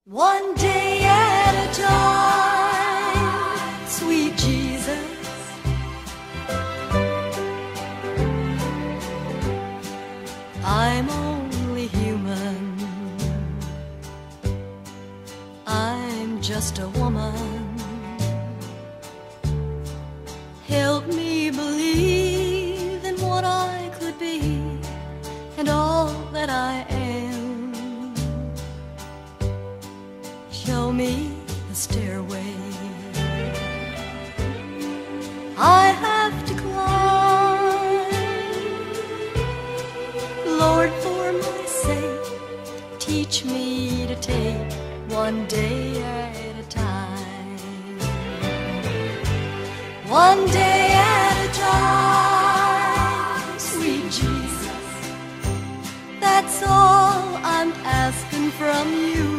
One day at a time, sweet Jesus. I'm only human. I'm just a woman. Help me believe in what I could be and all that I am. Show me the stairway I have to climb. Lord, for my sake, teach me to take one day at a time. One day at a time, sweet Jesus. That's all I'm asking from you.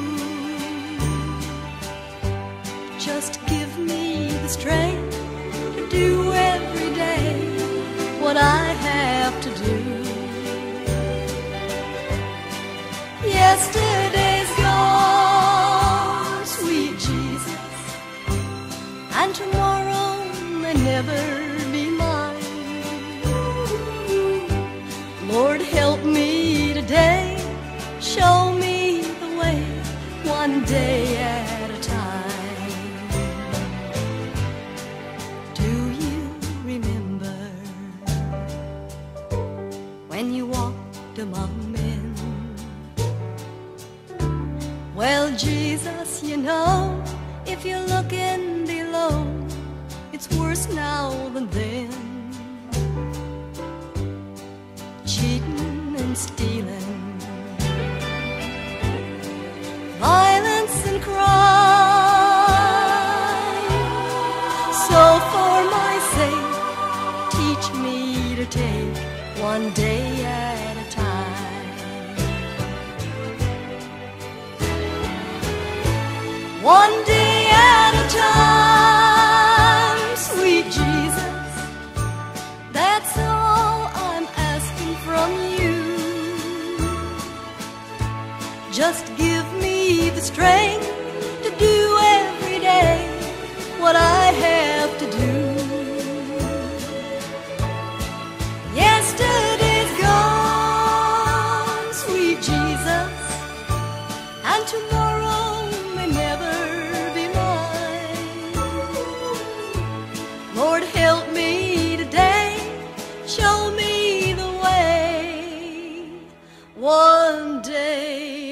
Just give me the strength to do every day what I have to do. Yesterday's gone, sweet Jesus, and tomorrow may never be mine. Lord, help me today, show me the way, one day at a time. When you walked among men, well, Jesus, you know, if you're looking below, it's worse now than then. Cheating and stealing, violence and crime. So for my sake, teach me to take one day at a time. One day at a time, sweet Jesus. That's all I'm asking from you. Just give me the strength to do every day what I have to do. Yesterday's gone, sweet Jesus, and tomorrow may never be mine. Lord, help me today, show me the way, one day